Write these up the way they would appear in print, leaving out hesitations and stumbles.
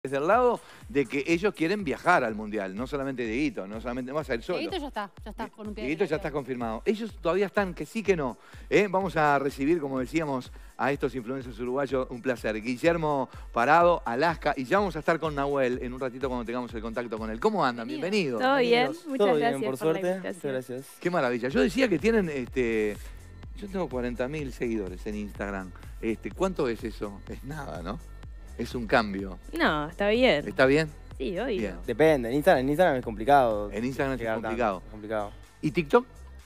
desde el lado de que ellos quieren viajar al Mundial, no solamente Dieguito, no solamente vas a ir solo. Dieguito ya está con un pie. Dieguito ya está confirmado. Ellos todavía están que sí que no. Vamos a recibir, como decíamos, a estos influencers uruguayos, un placer. Guillermo Parado, Alaska, y ya vamos a estar con Nahuel en un ratito cuando tengamos el contacto con él. ¿Cómo andan? Bienvenidos. Todo bien, muchas Todo gracias bien, por la suerte. invitación. Muchas gracias. Qué maravilla. Yo decía que tienen, yo tengo 40.000 seguidores en Instagram. ¿Cuánto es eso? Es nada, ¿no? Es un cambio. No, está bien. ¿Está bien? Sí, obvio. Bien. Depende, en Instagram es complicado. En Instagram es llegar complicado. tanto, complicado. ¿Y TikTok?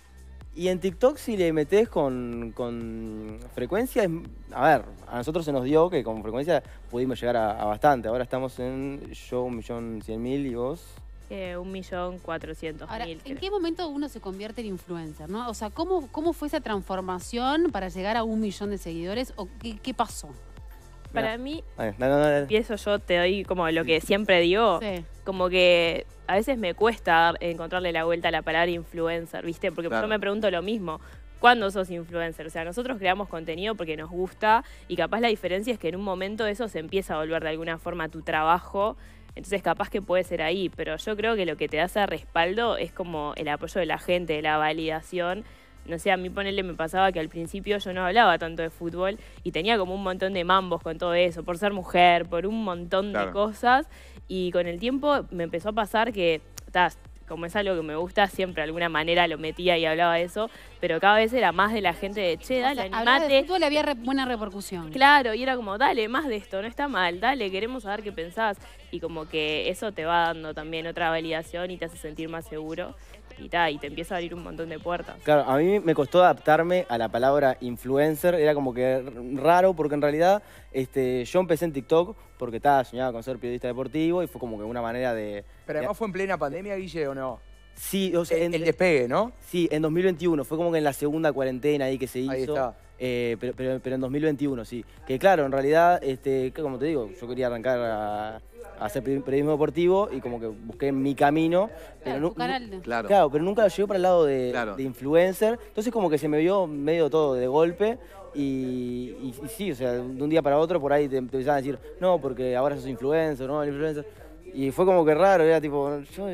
Y en TikTok si le metés con frecuencia, a ver, a nosotros se nos dio que con frecuencia pudimos llegar a bastante. Ahora estamos en yo 1.100.000 y vos. 1.400.000. Ahora, ¿en creo. qué momento uno se convierte en influencer, no? O sea, ¿cómo fue esa transformación para llegar a 1 millón de seguidores? ¿O qué pasó? Para mí, Dale. empiezo yo, te doy como lo que siempre digo, Sí. como que a veces me cuesta encontrarle la vuelta a la palabra influencer, ¿viste? Porque Claro. yo me pregunto lo mismo. ¿Cuándo sos influencer? O sea, nosotros creamos contenido porque nos gusta y capaz la diferencia es que en un momento eso se empieza a volver de alguna forma tu trabajo. Entonces capaz que puede ser ahí, pero yo creo que lo que te da ese respaldo es como el apoyo de la gente, de la validación. No sé, a mí ponerle me pasaba que al principio yo no hablaba tanto de fútbol y tenía como un montón de mambos con todo eso, por ser mujer, por un montón Claro. de cosas. Y con el tiempo me empezó a pasar que, como es algo que me gusta, siempre de alguna manera lo metía y hablaba de eso, pero cada vez era más de la gente de, che, O dale, sea, hablar de animate. fútbol había buena repercusión. Claro, y era como, dale, más de esto, no está mal, dale, queremos saber qué pensás. Y como que eso te va dando también otra validación y te hace sentir más seguro. Y te empieza a abrir un montón de puertas. Claro, a mí me costó adaptarme a la palabra influencer, era como que raro porque en realidad yo empecé en TikTok porque soñaba con ser periodista deportivo y fue como que una manera de... Pero además fue en plena pandemia, Guille, ¿o no? Sí, o sea, El despegue, ¿no? Sí, en 2021, fue como que en la segunda cuarentena ahí que se hizo. Ahí está. Pero en 2021, sí. Que claro, en realidad, como te digo, yo quería arrancar a hacer periodismo deportivo y como que busqué mi camino. Claro, Pero tu canal. Claro. Claro, pero nunca lo llevé para el lado de, Claro. de influencer. Entonces como que se me vio medio todo de golpe. Y sí, o sea, de un día para otro por ahí te empezaban a decir, no, porque ahora sos influencer, no, el influencer. Y fue como que raro, era tipo, no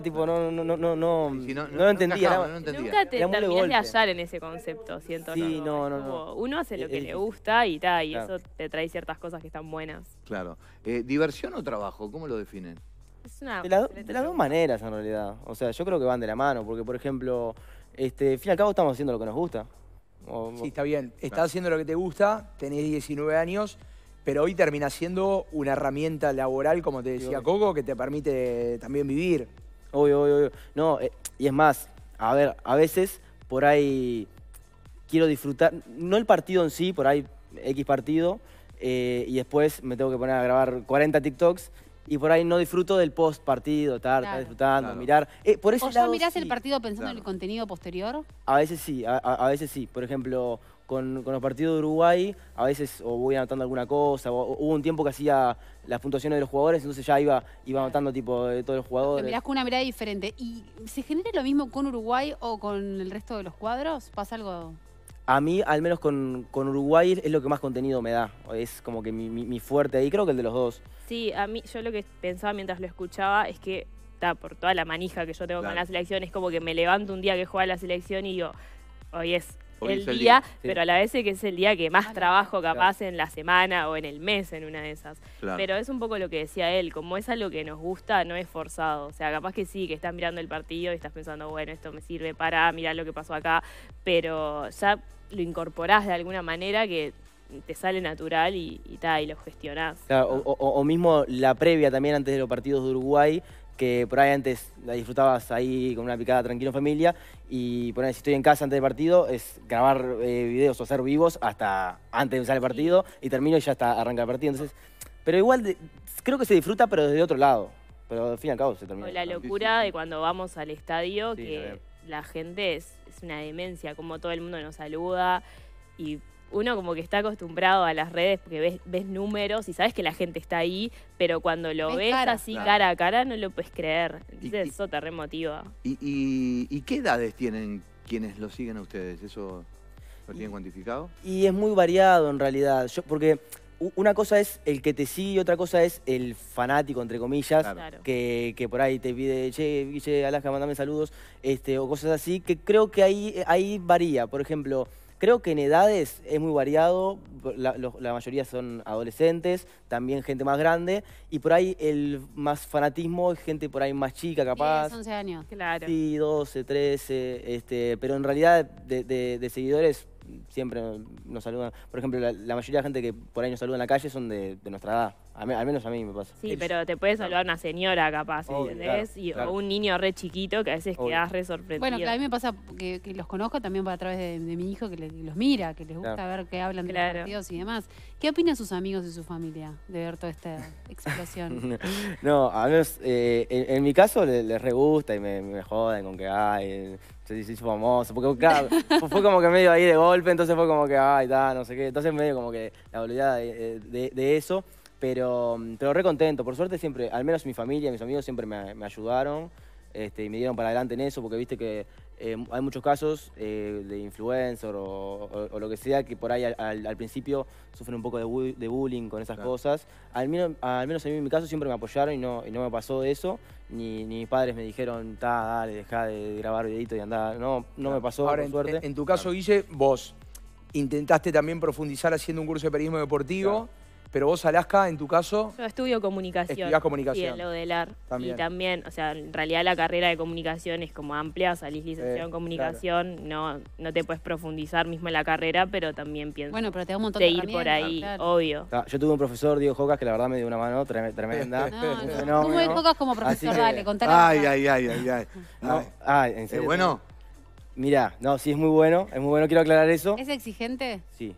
Si no lo entendía. encajaba, era- no entendía. Nunca te Era muy de terminás de golpe. hallar en ese concepto, siento. Sí, ¿no? no. Es como, uno hace lo que Es le difícil. gusta y Claro. eso te trae ciertas cosas que están buenas. Claro. ¿Diversión o trabajo? ¿Cómo lo definen? Es una De las excelente dos pregunta. maneras, en realidad. O sea, yo creo que van de la mano, porque, por ejemplo, al fin y al cabo estamos haciendo lo que nos gusta. Sí, está bien. Estás haciendo lo que te gusta, tenés 19 años, pero hoy termina siendo una herramienta laboral, como te decía obvio. Coco, que te permite también vivir. Obvio. No, y es más, a ver, a veces por ahí quiero disfrutar, no el partido en sí, por ahí X partido, y después me tengo que poner a grabar 40 TikToks, y por ahí no disfruto del post partido, estar Claro. disfrutando, Claro. mirar. Por ese ¿O ya lado, mirás sí. el partido pensando en Claro. el contenido posterior? A veces sí, a veces sí. Por ejemplo, con los partidos de Uruguay, a veces o voy anotando alguna cosa, o hubo un tiempo que hacía las puntuaciones de los jugadores, entonces ya iba anotando tipo de todos los Lo jugadores. mirás con una mirada diferente. ¿Y se genera lo mismo con Uruguay o con el resto de los cuadros? ¿Pasa algo? A mí, al menos con Uruguay, es lo que más contenido me da. Es como que mi fuerte ahí, creo que el de los dos. Sí, a mí, yo lo que pensaba mientras lo escuchaba es que, por toda la manija que yo tengo Claro. con la selección, es como que me levanto un día que juega la selección y digo, hoy es Hoy el es el día, día. pero a la vez es que es el día que más Claro. trabajo capaz en la semana o en el mes, en una de esas. Claro. Pero es un poco lo que decía él, como es algo que nos gusta, no es forzado. O sea, capaz que sí, que estás mirando el partido y estás pensando, bueno, esto me sirve para mirar lo que pasó acá, pero ya lo incorporás de alguna manera que te sale natural y lo gestionás. Claro, o mismo la previa también antes de los partidos de Uruguay, que por ahí antes la disfrutabas ahí con una picada tranquilo en familia, y por ahí si estoy en casa antes del partido es grabar videos o hacer vivos hasta antes de empezar el partido y termino y ya está, arranca el partido. Entonces, pero igual creo que se disfruta pero desde otro lado, pero al fin y al cabo se termina. O la Sí, locura sí. de cuando vamos al estadio, Sí, que también. la gente es una demencia, como todo el mundo nos saluda y uno como que está acostumbrado a las redes porque ves números y sabes que la gente está ahí, pero cuando lo Ves ves cara. así Claro. cara a cara no lo puedes creer. Entonces Y- eso te remotiva. ¿Y qué edades tienen quienes lo siguen a ustedes? ¿Eso lo tienen cuantificado? Y es muy variado en realidad, porque una cosa es el que te sigue y otra cosa es el fanático, entre comillas, Claro. que por ahí te pide, che, Guille, Alaska, mandame saludos, o cosas así, que creo que ahí varía. Por ejemplo, creo que en edades es muy variado, la mayoría son adolescentes, también gente más grande, y por ahí el más fanatismo es gente por ahí más chica, capaz. 10, 11 años. Claro. Sí, 12, 13, pero en realidad de seguidores siempre nos saludan. Por ejemplo, la mayoría de la gente que por ahí nos saluda en la calle son de nuestra edad. Al menos a mí me pasa. Sí, pero te puede saludar una señora capaz, Obvio, ¿entendés? claro, claro. O un niño re chiquito que a veces Obvio. quedás re sorprendido. Bueno, que a mí me pasa que los conozco también a través de mi hijo, que los mira, que les gusta Claro. ver que hablan de los Claro. partidos y demás. ¿Qué opinan sus amigos y su familia de ver toda esta explosión? No, a menos en mi caso les re gusta y me joden con que, ay, se hizo famoso. Porque, claro, fue como que medio ahí de golpe, entonces fue como que, ay, no sé qué. Entonces medio como que la voluntad de eso. Pero re contento. Por suerte siempre, al menos mi familia, mis amigos siempre me ayudaron y me dieron para adelante en eso, porque viste que hay muchos casos de influencer o lo que sea, que por ahí al principio sufren un poco de bullying con esas Claro. cosas. Al menos a mí en mi caso siempre me apoyaron y no me pasó eso. Ni mis padres me dijeron, dale, dejá de grabar videitos y andá. No me pasó, Ahora, por suerte. en tu caso, Guille, vos intentaste también profundizar haciendo un curso de periodismo deportivo, Claro. pero vos, Alaska, en tu caso, Yo estudio comunicación. Estudiás comunicación. Sí, lo del AR. También. Y también, o sea, en realidad la carrera de comunicación es como amplia, salís licenciado en comunicación, no te puedes profundizar mismo en la carrera, pero también pienso Bueno, pero te da un montón de de ir por herramientas, ahí, claro. obvio. Yo tuve un profesor, Diego Jocas, que la verdad me dio una mano tremenda. No. ¿Cómo enfocas como Así profesor? que- Dale, contale. Ay, ay, ay, ay, ay. No, Ay. en ¿Es serio. bueno? Mirá, no, sí es muy bueno, quiero aclarar eso. ¿Es exigente? Sí.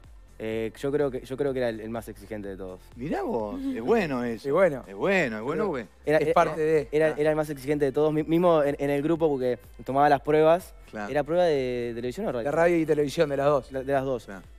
Yo creo que era el más exigente de todos. Mirá vos, es bueno eso. es bueno. Es bueno, güey. Es parte de- Era el más exigente de todos, mismo en el grupo, porque tomaba las pruebas. Claro. ¿Era prueba de televisión o radio? De radio y televisión, de las dos. De las dos. Claro.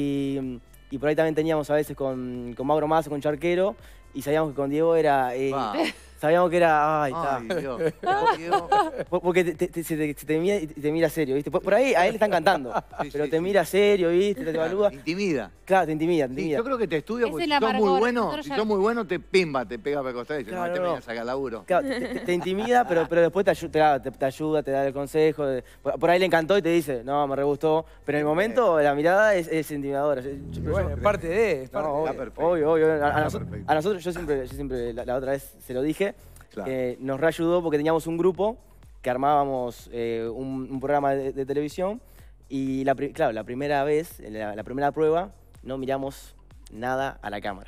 Y por ahí también teníamos a veces con Mauro Mazo, con Charquero, y sabíamos que con Diego era... Va. sabíamos que era... Ay, está. Ay, Dios. Dios. Porque se te mira y te mira serio, ¿viste? Por ahí a él le están cantando, Sí, pero sí, te sí. mira serio, ¿viste? Te evalúa. Intimida. Claro, te intimida, te Sí, intimida. yo creo que te estudia Es porque el si sos muy amargor. bueno, Nosotros si ya- sos muy bueno, te pega para costar y dice, no, Claro, te no. venía a sacar laburo. Claro, te intimida, pero después te ayuda, te da el consejo. Por ahí le encantó y te dice, no, me re gustó. Pero en el momento la mirada es intimidadora. Y bueno, es parte de. Es parte No, de. obvio, Está perfecto. obvio. Está perfecto. A nosotros, yo siempre la otra vez se lo dije, Claro. nos reayudó porque teníamos un grupo que armábamos un programa de televisión y claro, la primera vez, la primera prueba, no miramos nada a la cámara.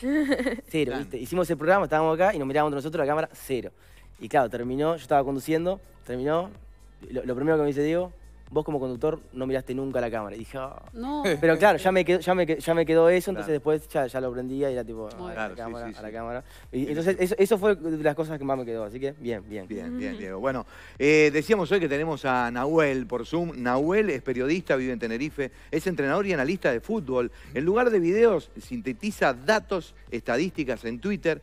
Cero, Claro. ¿viste? Hicimos el programa, estábamos acá y nos mirábamos nosotros a la cámara, cero. Y claro, terminó, yo estaba conduciendo, terminó, lo primero que me dice Diego, vos como conductor no miraste nunca a la cámara. Y dije, "Ah". No. Pero claro, ya me quedó eso, entonces Claro. después ya lo aprendía y era tipo, Muy a Claro, la sí, cámara, sí, a la sí. cámara. Y entonces eso fue de las cosas que más me quedó, así que bien. Bien, Diego. Bueno, decíamos hoy que tenemos a Nahuel por Zoom. Nahuel es periodista, vive en Tenerife, es entrenador y analista de fútbol. En lugar de videos, sintetiza datos, estadísticas en Twitter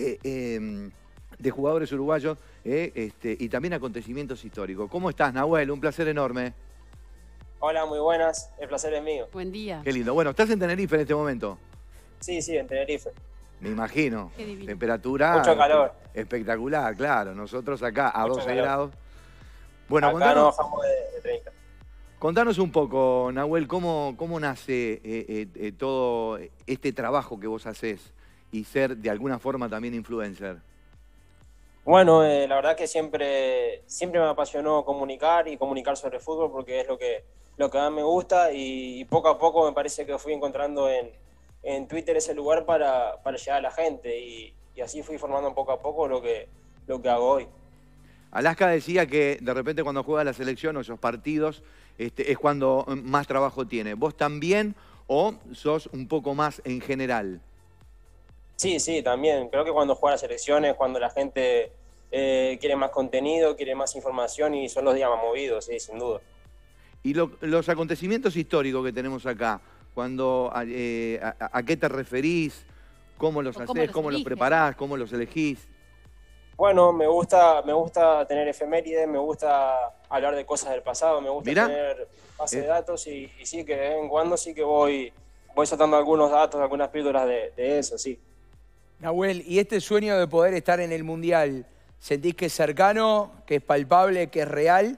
de jugadores uruguayos y también acontecimientos históricos. ¿Cómo estás, Nahuel? Un placer enorme. Hola, muy buenas. El placer es mío. Buen día. Qué lindo. Bueno, ¿estás en Tenerife en este momento? Sí, en Tenerife. Me imagino. Qué divino. Temperatura Mucho calor. espectacular, claro. Nosotros acá a Mucho 12 calor. grados. Bueno, Acá contanos, no bajamos de 30. contanos un poco, Nahuel, cómo nace todo este trabajo que vos haces y ser de alguna forma también influencer. Bueno, la verdad que siempre me apasionó comunicar y comunicar sobre fútbol porque es lo que más me gusta y poco a poco me parece que fui encontrando en Twitter ese lugar para llegar a la gente y así fui formando poco a poco lo que hago hoy. Alaska decía que de repente cuando juega la selección o esos partidos es cuando más trabajo tiene. ¿Vos también o sos un poco más en general? Sí, también. Creo que cuando juega las selecciones, cuando la gente quiere más contenido, quiere más información y son los días más movidos, sí, sin duda. Y los acontecimientos históricos que tenemos acá, ¿a qué te referís? ¿Cómo los O hacés? ¿Cómo los eliges? preparás? ¿Cómo los elegís? Bueno, me gusta tener efemérides, me gusta hablar de cosas del pasado, me gusta Mirá. tener base de datos y sí que de vez en cuando sí que voy voy soltando algunos datos, algunas píldoras de eso, sí. Nahuel, ¿y este sueño de poder estar en el Mundial, sentís que es cercano, que es palpable, que es real?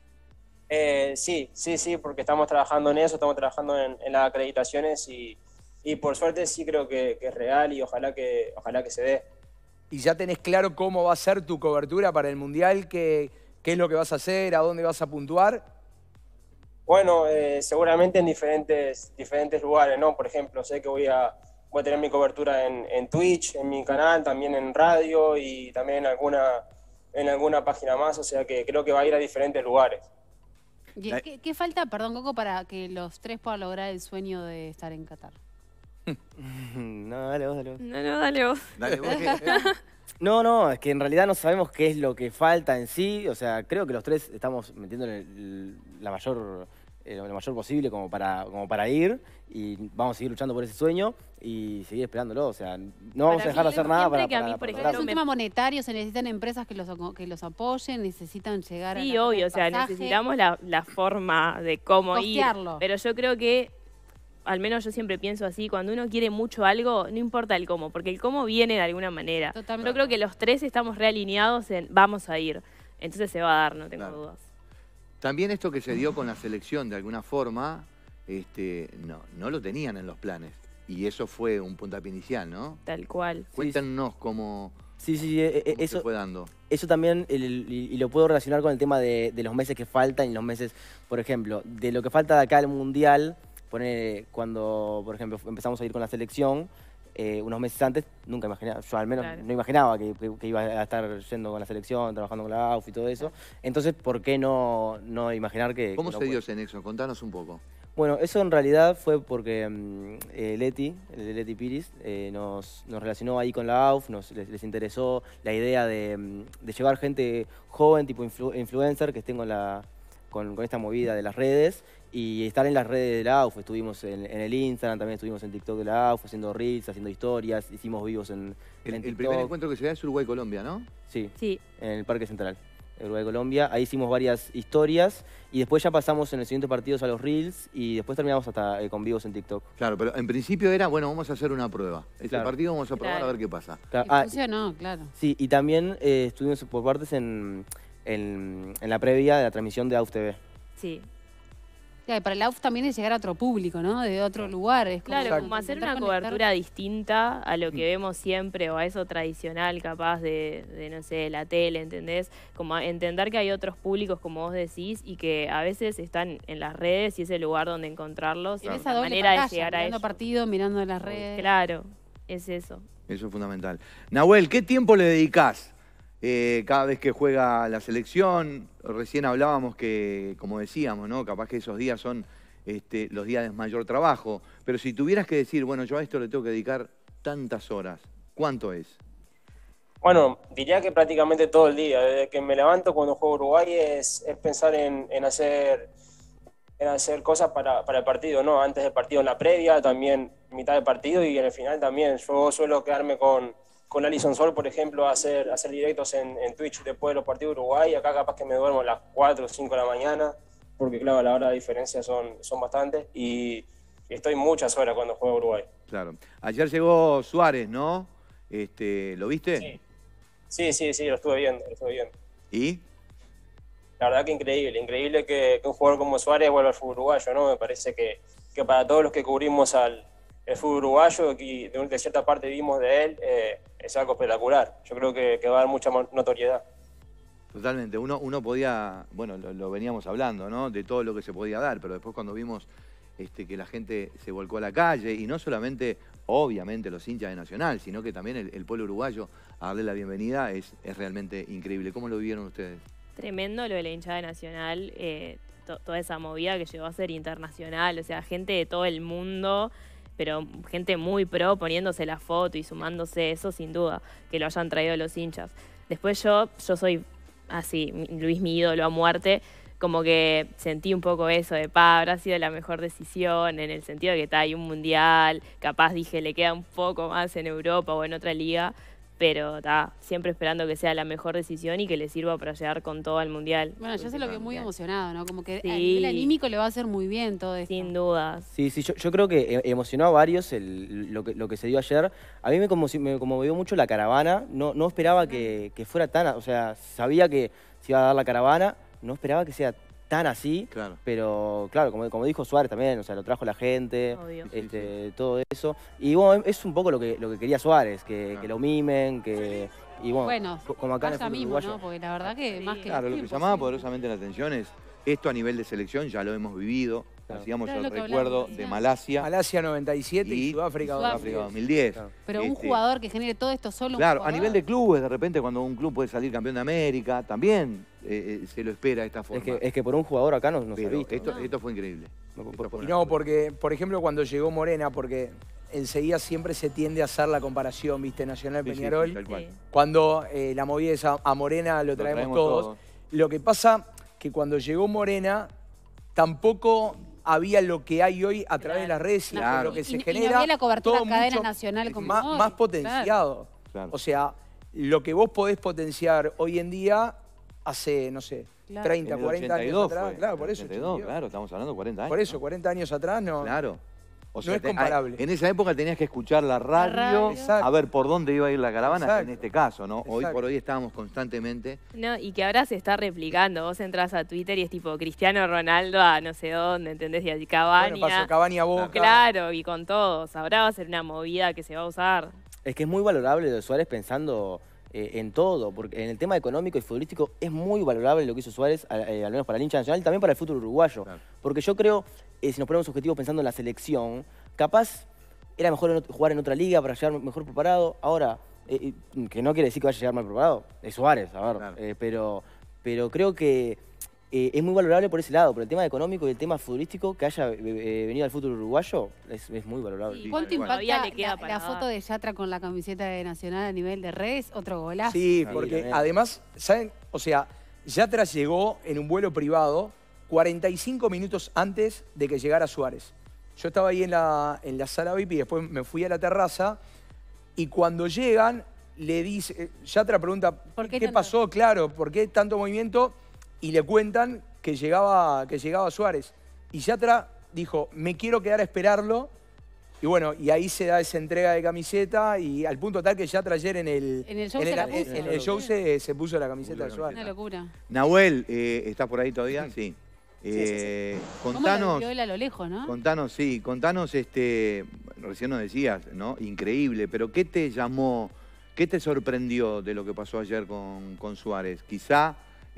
Sí, porque estamos trabajando en eso, estamos trabajando en las acreditaciones y por suerte sí creo que es real y ojalá que se dé. ¿Y ya tenés claro cómo va a ser tu cobertura para el Mundial? ¿Qué es lo que vas a hacer? ¿A dónde vas a puntuar? Bueno, seguramente en diferentes lugares, ¿no? Por ejemplo, sé que voy a tener mi cobertura en Twitch, en mi canal, también en radio y también en alguna página más, o sea que creo que va a ir a diferentes lugares. ¿Qué falta, perdón, Coco, para que los tres puedan lograr el sueño de estar en Qatar? No, dale vos, dale vos. No, dale vos. Dale, vos No, es que en realidad no sabemos qué es lo que falta en sí. O sea, creo que los tres estamos metiéndole lo mayor posible como para ir y vamos a seguir luchando por ese sueño y seguir esperándolo. O sea, no vamos a dejar de hacer nada para que a mí, por ejemplo, es un tema monetario, se necesitan empresas que los apoyen, necesitan llegar a sí, obvio, o sea, necesitamos la forma de cómo costearlo. ir. Pero yo creo que, al menos yo siempre pienso así, cuando uno quiere mucho algo, no importa el cómo, porque el cómo viene de alguna manera. Totalmente. Yo creo que los tres estamos realineados en vamos a ir. Entonces se va a dar, no tengo dudas. También esto que se dio con la selección, de alguna forma, no lo tenían en los planes. Y eso fue un puntapié inicial, ¿no? Tal cual. Cuéntanos cómo, Sí, cómo eso se fue dando. Eso también, y lo puedo relacionar con el tema de los meses que faltan y los meses, por ejemplo, de lo que falta de acá al Mundial. Cuando, por ejemplo, empezamos a ir con la selección, unos meses antes, nunca imaginaba, yo al menos no imaginaba que iba a estar yendo con la selección, trabajando con la AUF y todo eso. Entonces, ¿por qué no imaginar que... ¿Cómo se dio ese nexo? Contanos un poco. Bueno, eso en realidad fue porque Leti Piris, nos relacionó ahí con la AUF, les interesó la idea de llevar gente joven, tipo influencer, que estén con esta movida de las redes y estar en las redes de la AUF. Estuvimos en el Instagram, también estuvimos en TikTok de la AUF, haciendo reels, haciendo historias, hicimos vivos en TikTok. El primer encuentro que se da es Uruguay-Colombia, ¿no? Sí, Sí. en el Parque Central, Uruguay-Colombia. Ahí hicimos varias historias y después ya pasamos en el siguiente partido a los reels y después terminamos hasta con vivos en TikTok. Claro, pero en principio era, bueno, vamos a hacer una prueba. Este Claro. partido vamos a probar Claro. a ver qué pasa. Y funcionó, claro. Sí, y también estuvimos por partes en la previa de la transmisión de AUF TV. Sí. Claro, y para la UF también es llegar a otro público, ¿no? De otro lugar. Es como Claro, como hacer una intentar conectar. cobertura distinta a lo que vemos siempre o a eso tradicional capaz de no sé, la tele, ¿entendés? Como entender que hay otros públicos, como vos decís, y que a veces están en las redes y es el lugar donde encontrarlos. En y esa la doble manera de pantalla, llegar a mirando ellos. partido, mirando las redes. Claro, es eso. Eso es fundamental. Nahuel, ¿qué tiempo le dedicás cada vez que juega la selección? Recién hablábamos que, como decíamos, ¿no? Capaz que esos días son los días de mayor trabajo. Pero si tuvieras que decir, bueno, yo a esto le tengo que dedicar tantas horas, ¿cuánto es? Bueno, diría que prácticamente todo el día. Desde que me levanto cuando juego Uruguay es pensar en hacer cosas para el partido, ¿no? Antes del partido, en la previa, también mitad del partido y en el final también. Yo suelo quedarme con Alison Sol, por ejemplo, a hacer directos en Twitch después de los partidos de Uruguay. Acá capaz que me duermo a las 4 o 5 de la mañana, porque claro, a la hora de diferencia son bastantes y estoy muchas horas cuando juego Uruguay. Claro. Ayer llegó Suárez, ¿no? ¿Lo viste? Sí, lo estuve viendo. ¿Y? La verdad que increíble que un jugador como Suárez vuelva al fútbol uruguayo, ¿no? Me parece que para todos los que cubrimos el fútbol uruguayo y de cierta parte vimos de él, es algo espectacular. Yo creo que va a dar mucha notoriedad. Totalmente. Uno podía, bueno, lo veníamos hablando, ¿no? De todo lo que se podía dar, pero después cuando vimos que la gente se volcó a la calle, y no solamente, obviamente, los hinchas de Nacional, sino que también el pueblo uruguayo a darle la bienvenida, es realmente increíble. ¿Cómo lo vivieron ustedes? Tremendo lo de la hinchada nacional, toda esa movida que llegó a ser internacional, o sea, gente de todo el mundo, pero gente muy pro poniéndose la foto y sumándose, eso sin duda, que lo hayan traído los hinchas. Después yo soy así, Luis mi ídolo a muerte, como que sentí un poco eso de, habrá sido la mejor decisión, en el sentido de que hay un mundial, capaz dije, le queda un poco más en Europa o en otra liga, pero siempre esperando que sea la mejor decisión y que le sirva para llegar con todo al Mundial. Bueno, ya se lo vio muy emocionado, ¿no? Como que Sí. a nivel anímico le va a hacer muy bien todo esto. Sin dudas. Sí, yo creo que emocionó a varios lo que se dio ayer. A mí me conmovió mucho la caravana. No esperaba que fuera tan... O sea, sabía que se iba a dar la caravana, no esperaba que sea tan así. Claro. Pero, claro, como dijo Suárez también, o sea, lo trajo la gente, Obvio. todo eso. Y bueno, es un poco lo que quería Suárez, que lo mimen, que... Y bueno, como acá en el vaya fútbol mismo, uruguayo. ¿no? Porque la verdad que más que... Claro, lo que llamaba poderosamente la atención es esto a nivel de selección, ya lo hemos vivido. Claro. Hacíamos Claro, el lo que recuerdo hablamos, de sí. Malasia Malasia 97 y Sudáfrica Sudáfrica 2010. 2010. Claro. Pero un jugador que genere todo esto solo un Claro, a jugador. nivel de clubes, de repente cuando un club puede salir campeón de América, también se lo espera de esta forma. Es que por un jugador acá no se ha Pero visto. esto fue increíble. Esto fue Y una no, locura. porque, por ejemplo, cuando llegó Morena, porque enseguida siempre se tiende a hacer la comparación, ¿viste? Nacional Sí, sí, Peñarol. sí, tal cual. Cuando la movida es a Morena, lo traemos todos. Lo que pasa que cuando llegó Morena, tampoco había lo que hay hoy a través de las redes y Claro. lo que se Y no genera. había la cobertura todo cadena mucho nacional como más, hoy, más potenciado. Claro. O sea, lo que vos podés potenciar hoy en día hace, no sé, Claro. 30, En el 40 años 82 atrás. fue, Claro, por en el eso. 82, 82. claro, estamos hablando de 40 años. Por eso, ¿no? 40 años atrás no. Claro. O No es comparable. En esa época tenías que escuchar la radio, Exacto. a ver por dónde iba a ir la caravana, Exacto. en este caso, ¿no? Hoy Exacto. por hoy estábamos constantemente. No, y que ahora se está replicando. Vos entras a Twitter y es tipo Cristiano Ronaldo a no sé dónde, ¿entendés? Y a Cavani. Bueno, pasó Cavani a Boca. Claro, y con todos. Ahora va a ser una movida que se va a usar. Es que es muy valorable lo de Suárez pensando en todo, porque en el tema económico y futbolístico es muy valorable lo que hizo Suárez, al menos para el hincha nacional y también para el fútbol uruguayo. Claro. Porque yo creo, si nos ponemos objetivos pensando en la selección, capaz era mejor jugar en otra liga para llegar mejor preparado. Ahora, que no quiere decir que vaya a llegar mal preparado, es Suárez, a ver, Claro. pero creo que es muy valorable por ese lado, por el tema económico y el tema futbolístico que haya venido al fútbol uruguayo, es muy valorable. ¿Y Sí, cuánto tal cual. impacta Todavía le queda la para dar. foto de Yatra con la camiseta de Nacional a nivel de redes? Otro golazo. Sí, Ahí porque también. además, ¿saben? O sea, Yatra llegó en un vuelo privado 45 minutos antes de que llegara Suárez. Yo estaba ahí en la sala VIP y después me fui a la terraza y cuando llegan, le dice, Yatra pregunta, ¿Por qué ¿qué tanto? pasó? Claro, ¿por qué tanto movimiento? Y le cuentan que llegaba Suárez. Y Yatra dijo, me quiero quedar a esperarlo. Y bueno, y ahí se da esa entrega de camiseta y al punto tal que Yatra ayer en el show se la puso. en el show se puso la camiseta de Puso la Suárez. Una locura. Nahuel, ¿estás por ahí todavía? Sí. ¿Cómo Contanos, lo vio él a lo lejos, no? contanos, recién nos decías, ¿no? Increíble, pero ¿qué te llamó, qué te sorprendió de lo que pasó ayer con Suárez? Quizá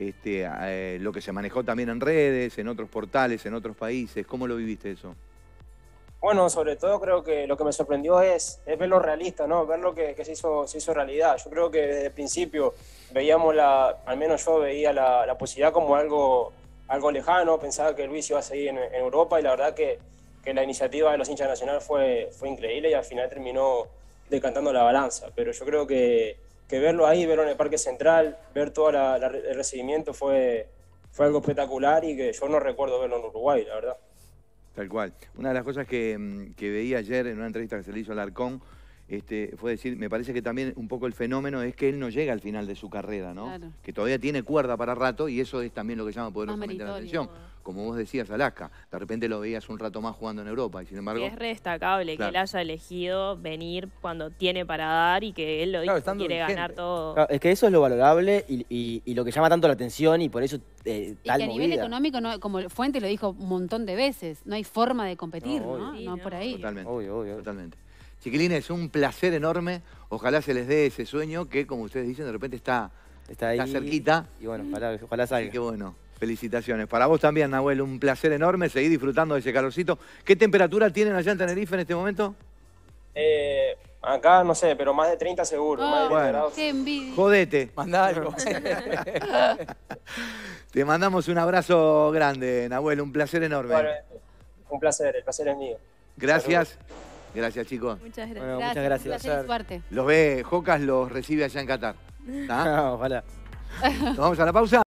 lo que se manejó también en redes, en otros portales, en otros países, ¿cómo lo viviste eso? Bueno, sobre todo creo que lo que me sorprendió es ver lo realista, ¿no? Ver lo que se hizo realidad. Yo creo que desde el principio veíamos al menos yo veía la posibilidad como algo lejano, pensaba que Luis iba a seguir en Europa y la verdad que la iniciativa de los hinchas nacionales fue increíble y al final terminó decantando la balanza. Pero yo creo que verlo ahí, verlo en el Parque Central, ver todo el recibimiento fue algo espectacular y que yo no recuerdo verlo en Uruguay, la verdad. Tal cual. Una de las cosas que veía ayer en una entrevista que se le hizo a Alarcón fue decir, me parece que también un poco el fenómeno es que él no llega al final de su carrera, ¿no? Claro. Que todavía tiene cuerda para rato y eso es también lo que llama poderosamente la meritorio. atención. Como vos decías, Alaska, de repente lo veías un rato más jugando en Europa y sin embargo... Y es re destacable Claro. que él haya elegido venir cuando tiene para dar y que él lo Claro, dijo, estando quiere vigente. ganar todo. Claro, es que eso es lo valorable y lo que llama tanto la atención y por eso Y tal que a nivel movida. económico, no, como Fuente lo dijo un montón de veces, no hay forma de competir, No, ¿no? obvio. Sí, No no. por ahí. Totalmente. Obvio. Totalmente. Chiquilines, un placer enorme. Ojalá se les dé ese sueño que, como ustedes dicen, de repente está ahí. cerquita. Y bueno, ojalá Así salga. que bueno, felicitaciones. Para vos también, Nahuel, un placer enorme. Seguir disfrutando de ese calorcito. ¿Qué temperatura tienen allá en Tenerife en este momento? Acá no sé, pero más de 30 seguro. Ah, más de 30 bueno. grados. Qué envidia. Jodete. Mandá algo. Te mandamos un abrazo grande, Nahuel. Un placer enorme. Igualmente. Un placer, el placer es mío. Gracias. Gracias, chicos. Muchas gracias. Bueno, muchas gracias. Un placer y suerte. Los ve, Jocas los recibe allá en Qatar. ¿Tá? Ojalá. Nos vamos a la pausa.